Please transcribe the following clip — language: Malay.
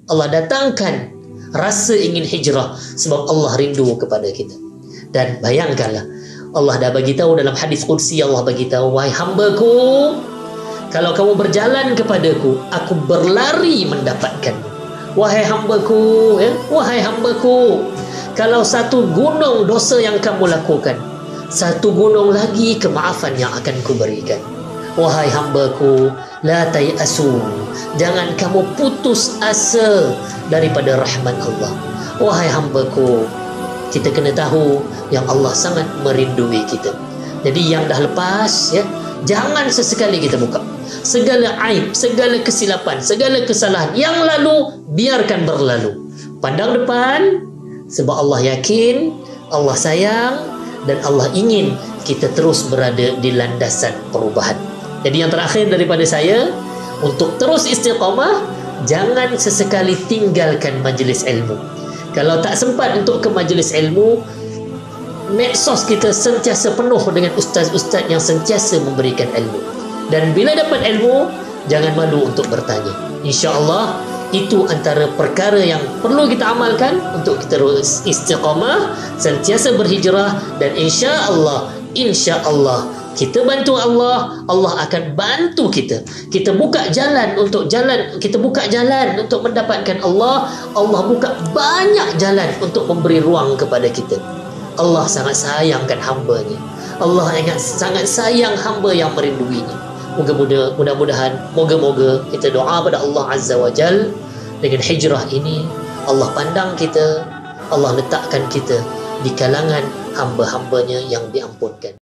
Allah datangkan rasa ingin hijrah sebab Allah rindu kepada kita. Dan bayangkanlah, Allah dah bagi tahu dalam hadis qudsi, Allah bagi tahu, wahai hambaku, kalau kamu berjalan kepadaku, aku berlari mendapatkanmu. Wahai hambaku, wahai hambaku, kalau satu gunung dosa yang kamu lakukan, satu gunung lagi kemaafan yang akan kuberikan. Wahai hambaku, la tayasu, jangan kamu putus asa daripada rahmat Allah. Wahai hambaku, kita kena tahu yang Allah sangat merindui kita. Jadi yang dah lepas, jangan sesekali kita buka segala aib, segala kesilapan, segala kesalahan yang lalu, biarkan berlalu. Pandang depan, sebab Allah yakin, Allah sayang, dan Allah ingin kita terus berada di landasan perubahan. Jadi yang terakhir daripada saya, untuk terus istiqamah, jangan sesekali tinggalkan majlis ilmu. Kalau tak sempat untuk ke majlis ilmu, medsos kita sentiasa penuh dengan ustaz-ustaz yang sentiasa memberikan ilmu. Dan bila dapat ilmu, jangan malu untuk bertanya. InsyaAllah itu antara perkara yang perlu kita amalkan untuk kita terus istiqamah, sentiasa berhijrah, dan insyaAllah kita bantu Allah, Allah akan bantu kita. Kita buka jalan untuk mendapatkan Allah. Allah buka banyak jalan untuk memberi ruang kepada kita. Allah sangat sayangkan hamba-Nya. Allah sangat sayang hamba yang merinduinya. Mudah-mudahan, moga-moga kita doa pada Allah Azza wa Jal, dengan hijrah ini Allah pandang kita, Allah letakkan kita di kalangan hamba-hambanya yang diampunkan.